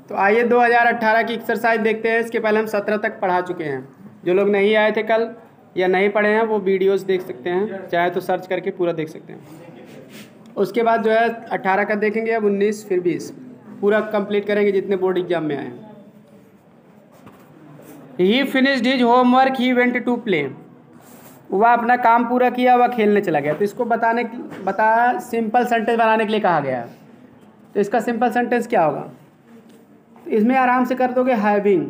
तो आइए 2018 की एक्सरसाइज देखते हैं। इसके पहले हम 17 तक पढ़ा चुके हैं। जो लोग नहीं आए थे कल या नहीं पढ़े हैं वो वीडियोस देख सकते हैं, चाहे तो सर्च करके पूरा देख सकते हैं। उसके बाद जो है 18 का देखेंगे, अब 19 फिर 20 पूरा कंप्लीट करेंगे जितने बोर्ड एग्जाम में आए हैं। He finished his homework, he went to play. वह अपना काम पूरा किया, वह खेलने चला गया। तो इसको सिंपल सेंटेंस बनाने के लिए कहा गया है। तो इसका सिंपल सेंटेंस क्या होगा? तो इसमें आराम से कर दोगे हैविंग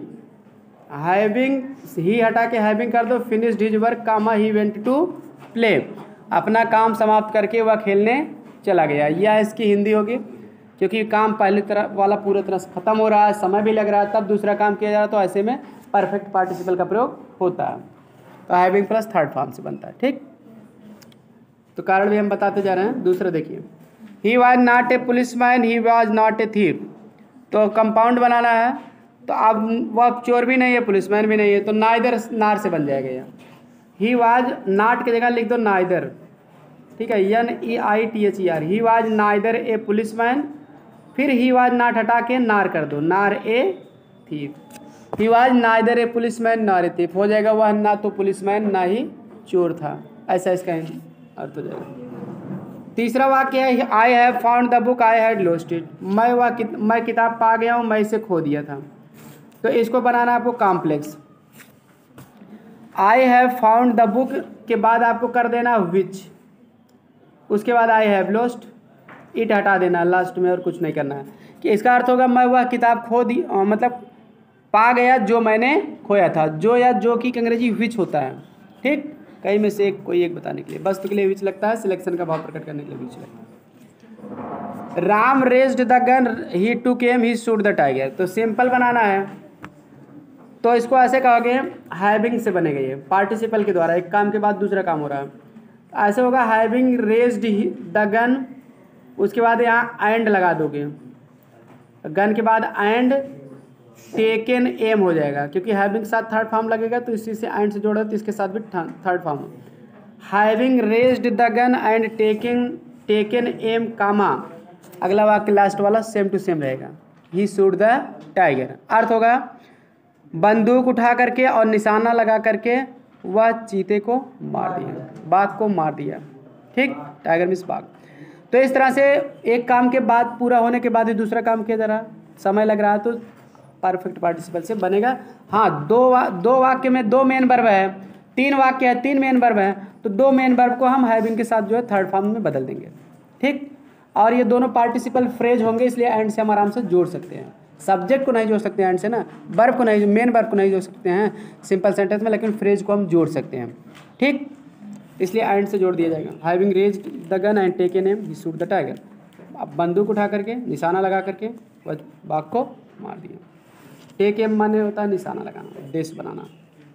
ही हटा के हैविंग कर दो। Finished his work comma he went to play, अपना काम समाप्त करके वह खेलने चला गया। यह इसकी हिंदी होगी, क्योंकि काम पहले तरह वाला पूरी तरह से खत्म हो रहा है, समय भी लग रहा है, तब दूसरा काम किया जा रहा है, तो ऐसे में परफेक्ट पार्टिसिपल का प्रयोग होता है। तो हैविंग प्लस थर्ड फॉर्म से बनता है। ठीक, तो कारण भी हम बताते जा रहे हैं। दूसरा देखिए, he was not a policeman, he was not a thief. तो कंपाउंड बनाना है, तो अब वह चोर भी नहीं है, पुलिसमैन भी नहीं है, तो नाइदर नार से बन जाएगा यह। ही वाज नॉट की जगह लिख दो नाइदर। ठीक है, NEITHER। He was neither a policeman, फिर ही वाज नॉट हटा के नार कर दो, nor a thief. He was neither a policeman nor a thief हो जाएगा, वह ना तो पुलिसमैन ना ही चोर था। ऐसा इसका अर्थ हो जाएगा। तीसरा वाक्य है, I have found the book I had lost it. मैं किताब पा गया हूँ, मैं इसे खो दिया था। तो इसको बनाना आपको complex. I have found the book के बाद आपको कर देना विच, उसके बाद आई हैव लॉस्ट इट हटा देना लास्ट में, और कुछ नहीं करना है। कि इसका अर्थ होगा मैं वह किताब खो दी, मतलब पा गया जो मैंने खोया था। जो या जो की अंग्रेजी विच होता है। ठीक, कई में से कोई एक बताने के लिए, वस्तु के लिए विच लगता है, सिलेक्शन का भाव प्रकट करने के लिए विच लगता है। Ram raised the gun, he took em, he shoot the tiger. तो सिंपल बनाना है, तो इसको ऐसे कहोगे, हैविंग से बनेगा ये पार्टिसिपल के द्वारा। एक काम के बाद दूसरा काम हो रहा है, ऐसे होगा हैविंग रेज्ड द गन, उसके बाद यहाँ एंड लगा दोगे, गन के बाद एंड टेकन एम हो जाएगा, क्योंकि हैविंग के साथ थर्ड फॉर्म लगेगा, तो इसी से एंड से जोड़ा, तो इसके साथ भी third form. Having raised the gun and taken em comma, अगला वाक्य लास्ट वाला सेम टू सेम रहेगा, ही शूट द टाइगर। अर्थ होगा बंदूक उठा करके और निशाना लगा करके वह चीते को मार दिया, बाघ को मार दिया। ठीक, टाइगर मीन्स बाघ। तो इस तरह से एक काम के बाद पूरा होने के बाद ही दूसरा काम किया जा रहा है, समय लग रहा है, तो परफेक्ट पार्टिसिपल से बनेगा। हाँ, दो वाक्य में दो मेन वर्ब है, तीन वाक्य है, तीन मेन वर्ब है, तो दो मेन वर्ब को हम हैविंग के साथ जो है थर्ड फॉर्म में बदल देंगे। ठीक, और ये दोनों पार्टिसिपल फ्रेज होंगे, इसलिए एंड से हम आराम से जोड़ सकते हैं। सब्जेक्ट को नहीं जोड़ सकते हैं एंड से ना, वर्ब को नहीं, मेन वर्ब को नहीं जोड़ सकते हैं सिंपल सेंटेंस में, लेकिन फ्रेज को हम जोड़ सकते हैं। ठीक, इसलिए एंड से जोड़ दिया जाएगा। Having raised the gun and taken em, he shoot the tiger. अब बंदूक उठा करके निशाना लगा करके वह बाघ को मार दिया। टेक एम माने होता है निशाना लगाना, देश बनाना।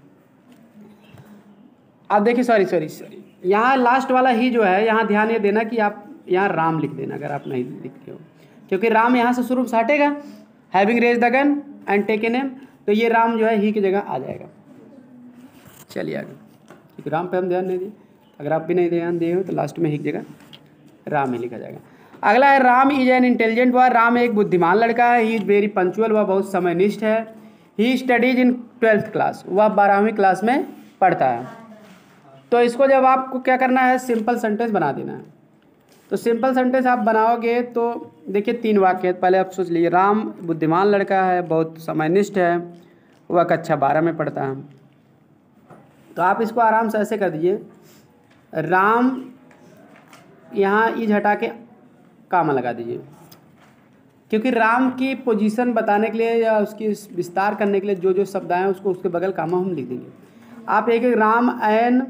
अब देखिए, सॉरी यहाँ लास्ट वाला ही जो है, यहाँ ध्यान ये देना कि आप यहाँ राम लिख देना अगर आप नहीं लिखते हो, क्योंकि राम यहाँ से शुरू से हटेगा। Having raise the gun and taken em, तो ये राम जो है ही की जगह आ जाएगा। चलिए आगे, क्योंकि राम पे हम ध्यान नहीं दिए, अगर आप भी नहीं ध्यान दिए हो तो लास्ट में ही की जगह राम ही लिखा जाएगा। अगला है, Ram is an intelligent boy. Ram एक बुद्धिमान लड़का है। ही इज वेरी पंचुअल, वह बहुत समयनिष्ठ है। He studies in 12th class, वह 12वीं क्लास में पढ़ता है। तो इसको जब आपको क्या करना है, सिंपल सेंटेंस बना देना है। तो सिंपल सेंटेंस आप बनाओगे तो देखिए 3 वाक्य है। पहले आप सोच लीजिए, राम बुद्धिमान लड़का है, बहुत समयनिष्ठ है, वह कक्षा 12 में पढ़ता है। तो आप इसको आराम से ऐसे कर दीजिए, राम यहाँ इज हटा के कामा लगा दीजिए, क्योंकि राम की पोजीशन बताने के लिए या उसकी विस्तार करने के लिए जो जो शब्द आए उसको उसके बगल कामा हम लिख देंगे। आप एक राम एन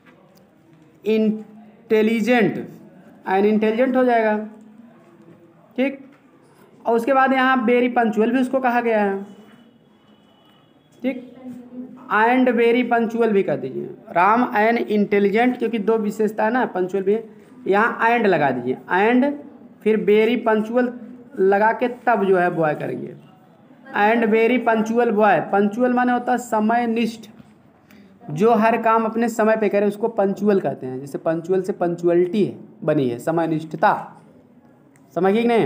इंटेलिजेंट हो जाएगा। ठीक, और उसके बाद यहाँ वेरी पंचुअल भी उसको कहा गया है। ठीक, एंड वेरी पंचुअल भी कर दीजिए। राम एन इंटेलिजेंट, क्योंकि 2 विशेषता है ना, पंचुअल भी है, यहाँ एंड लगा दीजिए, एंड फिर वेरी पंचुअल लगा के तब जो है बॉय करेंगे। And very punctual boy, punctual माने होता है समयनिष्ठ, जो हर काम अपने समय पे करे उसको पंचुअल कहते हैं। जैसे पंचुअल से पंचुअलिटी बनी है, समयनिष्ठता। समझ गई कि नहीं?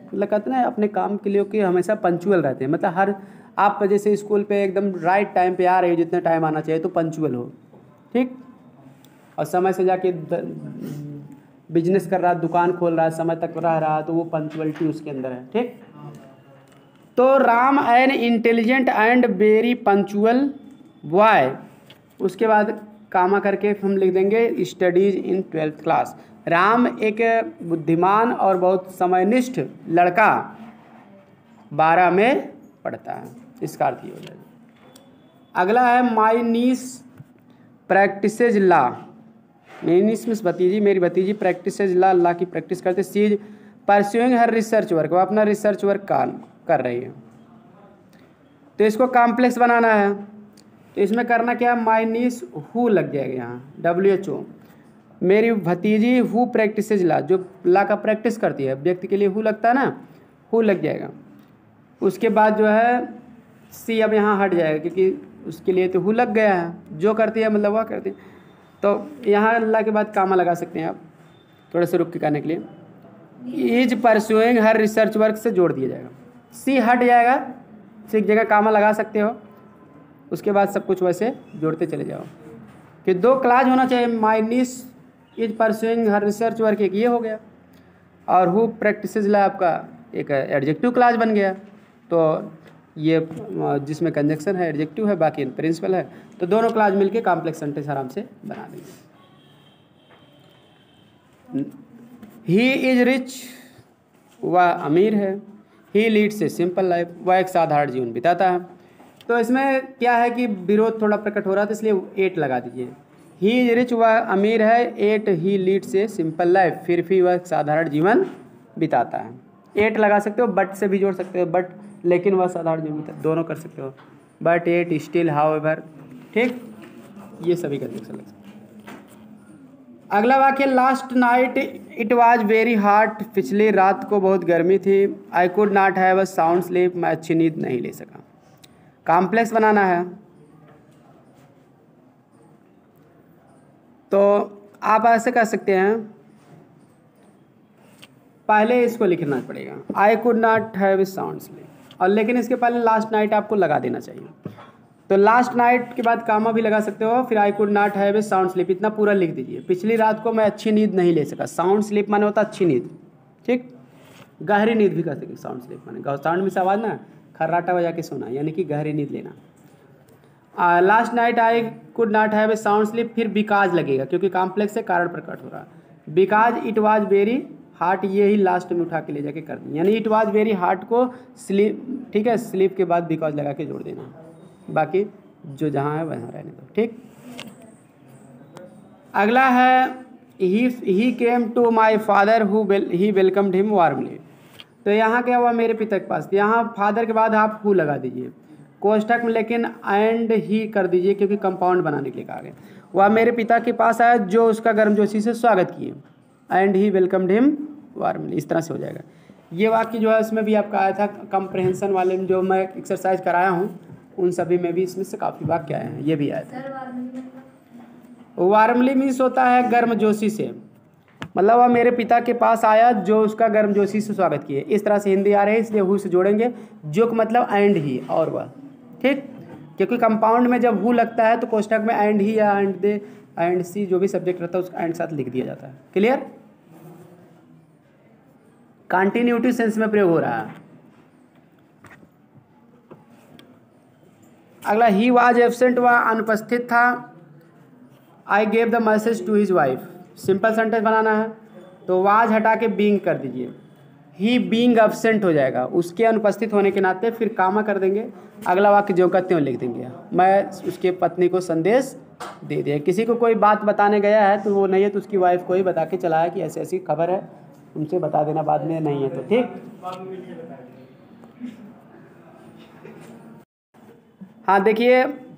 मतलब कहते हैं ना अपने काम के लिए कि हमेशा पंचुअल रहते हैं, मतलब हर आप जैसे स्कूल पे एकदम राइट टाइम पे आ रहे हो, जितना टाइम आना चाहिए तो पंचुअल हो, ठीक। और समय से जाके बिजनेस कर रहा, दुकान खोल रहा है, समय तक रह रहा, तो वो पंचुअलिटी उसके अंदर है, ठीक। तो Ram an intelligent and very punctual boy, उसके बाद कामा करके हम लिख देंगे studies in 12th class. Ram एक बुद्धिमान और बहुत समयनिष्ठ लड़का 12 में पढ़ता है, इसका अर्थ ये हो जाएगा। अगला है माई नीस प्रैक्टिसेज लॉ। मेरी नीस मिस भतीजी, मेरी भतीजी प्रैक्टिसेज लॉ, अल्लाह की प्रैक्टिस करते। She is pursuing her research work, वो अपना रिसर्च वर्क कर रही है। तो इसको कॉम्प्लेक्स बनाना है, तो इसमें करना क्या, माई नीस हु लग जाएगा यहाँ, WHO। मेरी भतीजी हु प्रैक्टिसेज लॉ, जो लॉ का प्रैक्टिस करती है, व्यक्ति के लिए हु लगता है ना, हु लग जाएगा। उसके बाद जो है सी अब यहाँ हट जाएगा, क्योंकि उसके लिए तो हु लग गया है, जो करती है मतलब वह करती है। तो यहाँ अल्लाह के बाद कामा लगा सकते हैं आप, थोड़ा सा रुक के करने के लिए। Is pursuing her research work से जोड़ दिया जाएगा, सी हट जाएगा, सी एक जगह कामा लगा सकते हो, उसके बाद सब कुछ वैसे जोड़ते चले जाओ। कि 2 क्लास होना चाहिए, my niece is pursuing her research work, एक ये हो गया, और हु प्रैक्टिसेज लॉ आपका एक एडजेक्टिव क्लास बन गया। तो ये जिसमें कंजक्शन है एडजेक्टिव है, बाकी प्रिंसिपल है, तो दोनों क्लास मिलके कॉम्प्लेक्स सेंटेंस आराम से बना देंगे। ही इज रिच, वह अमीर है। He leads a simple life, वह एक साधारण जीवन बिताता है। तो इसमें क्या है कि विरोध थोड़ा प्रकट हो रहा था, इसलिए 8 लगा दीजिए। ही इज रिच, वह अमीर है। 8 he leads a simple life, फिर भी वह एक साधारण जीवन बिताता है। 8 लगा सकते हो, बट से भी जोड़ सकते हो, बट लेकिन वह साधारण जीवन बिताता, दोनों कर सकते हो, बट 8 स्टिल हाउएवर, ठीक। ये सभी का देख सकते। अगला वाक्य, last night it was very hot, पिछली रात को बहुत गर्मी थी। I could not have a sound sleep, मैं अच्छी नींद नहीं ले सका। कॉम्प्लेक्स बनाना है, तो आप ऐसे कर सकते हैं, पहले इसको लिखना पड़ेगा, I could not have a sound sleep, और लेकिन इसके पहले लास्ट नाइट आपको लगा देना चाहिए। तो लास्ट नाइट के बाद कामा भी लगा सकते हो, फिर I could not have a sound sleep, इतना पूरा लिख दीजिए। पिछली रात को मैं अच्छी नींद नहीं ले सका, साउंड स्लीप माने होता अच्छी नींद, ठीक। गहरी नींद भी कर सकते, साउंड स्लीप माने साउंड में से आवाज़ ना, खर्राटा बजा के सोना, यानी कि गहरी नींद लेना। Last night I could not have a sound sleep, फिर बिकाज लगेगा, क्योंकि कॉम्प्लेक्स से कारण प्रकट हो रहा है। Because it was very hot, ये ही लास्ट में उठा के ले जाके कर दें, यानी इट वाज वेरी हार्ट को स्लीप, ठीक है, स्लीप के बाद बिकॉज लगा के जोड़ देना, बाकी जो जहाँ है वहाँ रहने दो, ठीक। अगला है he came to my father he welcomed him warmly. तो यहाँ क्या हुआ, मेरे पिता के पास, यहाँ फादर के बाद आप हु लगा दीजिए कोष्ठक में, लेकिन एंड ही कर दीजिए, क्योंकि कंपाउंड बनाने के लिए कहा गया। वह मेरे पिता के पास आया जो उसका गर्मजोशी से स्वागत किए, and he welcomed him warmly, इस तरह से हो जाएगा। ये वाक्य जो है इसमें भी आपका आया था कंप्रहेंशन वाले में, जो मैं एक्सरसाइज कराया हूँ उन सभी में भी इसमें से काफ़ी वाक्य आए हैं, ये भी आया था। वार्मली मीन्स होता है गर्मजोशी से, मतलब वह मेरे पिता के पास आया जो उसका गर्मजोशी से स्वागत किए, इस तरह से हिंदी आ रही है, इसलिए हु से जोड़ेंगे, जो मतलब एंड ही और वह, ठीक। क्योंकि कंपाउंड में जब हु लगता है तो कोष्ठक में एंड ही या एंड दे एंड सी जो भी सब्जेक्ट रहता है उसका एंड साथ लिख दिया जाता है। क्लियर, कंटिन्यूटी सेंस में प्रयोग हो रहा है। अगला, ही वाज एब्सेंट, वह अनुपस्थित था। I gave the message to his wife, simple sentence बनाना है, तो वाज हटा के बीइंग कर दीजिए, ही बीइंग एब्सेंट हो जाएगा, उसके अनुपस्थित होने के नाते, फिर कामा कर देंगे। अगला वाक्य जो कहते हो लिख देंगे, मैं उसके पत्नी को संदेश दे दिया। किसी को कोई बात बताने गया है तो वो नहीं है तो उसकी वाइफ को ही बता के चला है कि ऐसी ऐसी खबर है, उनसे बता देना बाद में, नहीं है तो, ठीक। हाँ देखिए,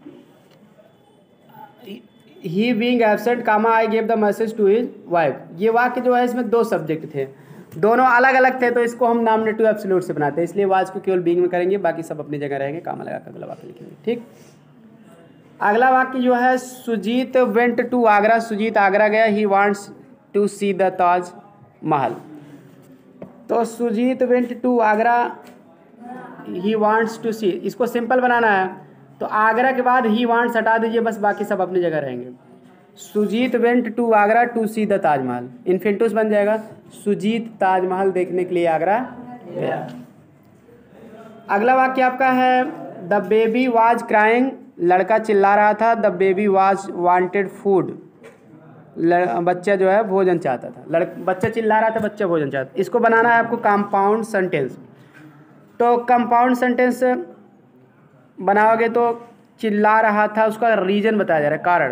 he being absent comma I gave the message to his wife, ये वाक्य जो है इसमें 2 सब्जेक्ट थे, दोनों अलग अलग थे, तो इसको हम नॉमिनेटिव एब्सोल्यूट से बनाते हैं, इसलिए वाज को केवल बीइंग में करेंगे, बाकी सब अपनी जगह रहेंगे, कामा लगा कर अगला वाक्य लिखेंगे, ठीक। अगला वाक्य जो है, सुजीत वेंट टू आगरा, सुजीत आगरा गया। He wants to see the Taj Mahal, तो Sujit went to Agra, he wants to see, इसको सिंपल बनाना है तो आगरा के बाद ही वांट्स हटा दीजिए, बस बाकी सब अपनी जगह रहेंगे। Sujit went to Agra to see the Taj Mahal, infinitive बन जाएगा, सुजीत ताजमहल देखने के लिए आगरा गया। अगला वाक्य आपका है द बेबी वाज क्राइंग, लड़का चिल्ला रहा था, the baby was wanted food, बच्चा जो है भोजन चाहता था, बच्चा चिल्ला रहा था, बच्चा भोजन चाहता। इसको बनाना है आपको कंपाउंड सेंटेंस। तो कंपाउंड सेंटेंस बनाओगे तो चिल्ला रहा था उसका रीजन बताया जा रहा है, कारण,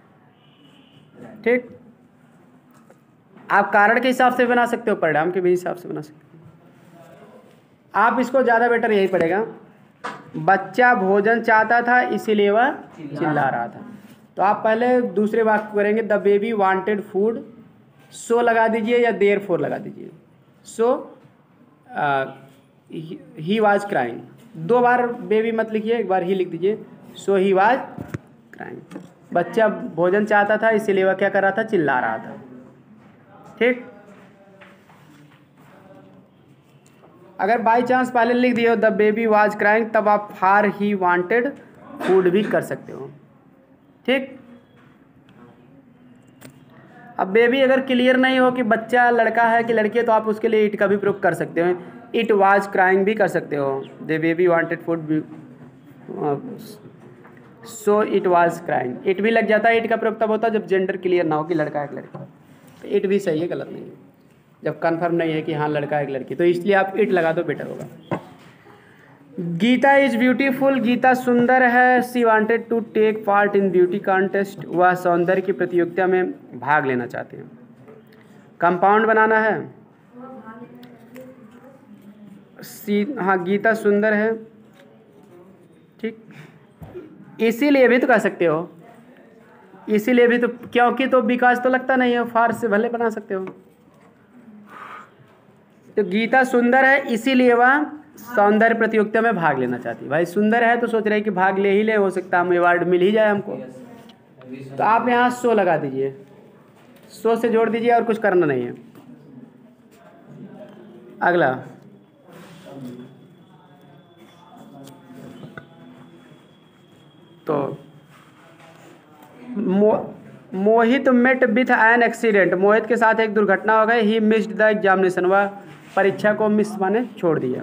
ठीक। आप कारण के हिसाब से बना सकते हो, परिणाम के भी हिसाब से बना सकते हो। आप इसको ज़्यादा बेटर यही पड़ेगा, बच्चा भोजन चाहता था इसीलिए वह चिल्ला रहा था। तो आप पहले दूसरे वाक्य करेंगे the baby wanted food, so लगा दीजिए या देयर फोर लगा दीजिए। सो ही वाज क्राइंग, 2 बार बेबी मत लिखिए, एक बार ही लिख दीजिए, सो ही वाज क्राइंग, बच्चा भोजन चाहता था इसीलिए वह क्या कर रहा था, चिल्ला रहा था, ठीक। अगर बाई चांस पहले लिख दिए हो द बेबी वाज क्राइंग, तब आप फार ही वांटेड फूड भी कर सकते हो, ठीक। अब बेबी अगर क्लियर नहीं हो कि बच्चा लड़का है कि लड़की है तो आप उसके लिए इट का भी प्रयोग कर सकते हो, इट वाज क्राइंग भी कर सकते हो, द बेबी वांटेड फूड भी, so it was crying, it भी लग जाता है। इट का प्रयोग तब होता है जब जेंडर क्लियर ना हो कि लड़का है कि लड़की, तो इट भी सही है, गलत नहीं है। जब कन्फर्म नहीं है कि हाँ लड़का है कि लड़की, तो इसलिए आप इट लगा दो, बेटर होगा। गीता इज ब्यूटीफुल, गीता सुंदर है, she wanted to take part in beauty contest, वह सौंदर्य की प्रतियोगिता में भाग लेना चाहते हैं। कंपाउंड बनाना है, सी, हाँ गीता सुंदर है, ठीक, इसीलिए भी तो कह सकते हो, इसीलिए भी तो, क्योंकि तो विकास तो लगता नहीं है, फार से भले बना सकते हो। तो गीता सुंदर है इसीलिए वह सौंदर्य प्रतियोगिता में भाग लेना चाहती है। भाई सुंदर है तो सोच रहे हैं कि भाग ले ही ले, हो सकता है हमें अवार्ड मिल ही जाए हमको, तो आप यहाँ सो लगा दीजिए, सो से जोड़ दीजिए और कुछ करना नहीं है। अगला तो Mohit met with an accident, Mohit के साथ एक दुर्घटना हो गई, ही मिस्ड द एग्जामिनेशन, वह परीक्षा को मिस माने छोड़ दिया।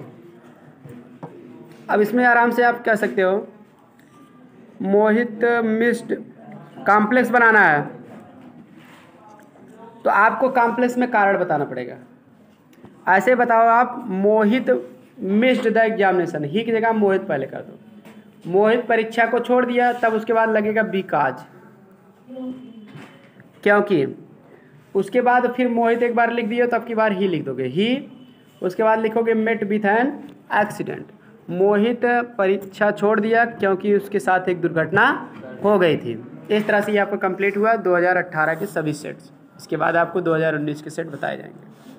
अब इसमें आराम से आप कह सकते हो मोहित मिस्ड, कॉम्प्लेक्स बनाना है तो आपको कॉम्प्लेक्स में कारण बताना पड़ेगा। ऐसे बताओ आप Mohit missed the examination, he की जगह मोहित पहले कर दो, मोहित परीक्षा को छोड़ दिया, तब उसके बाद लगेगा बिकॉज, क्योंकि, उसके बाद फिर मोहित एक बार लिख दिया तब की बार ही लिख दोगे, ही, उसके बाद लिखोगे met with an accident, Mohit परीक्षा छोड़ दिया क्योंकि उसके साथ एक दुर्घटना हो गई थी। इस तरह से ये आपका कंप्लीट हुआ 2018 के सभी सेट्स। इसके बाद आपको 2019 के सेट बताए जाएंगे।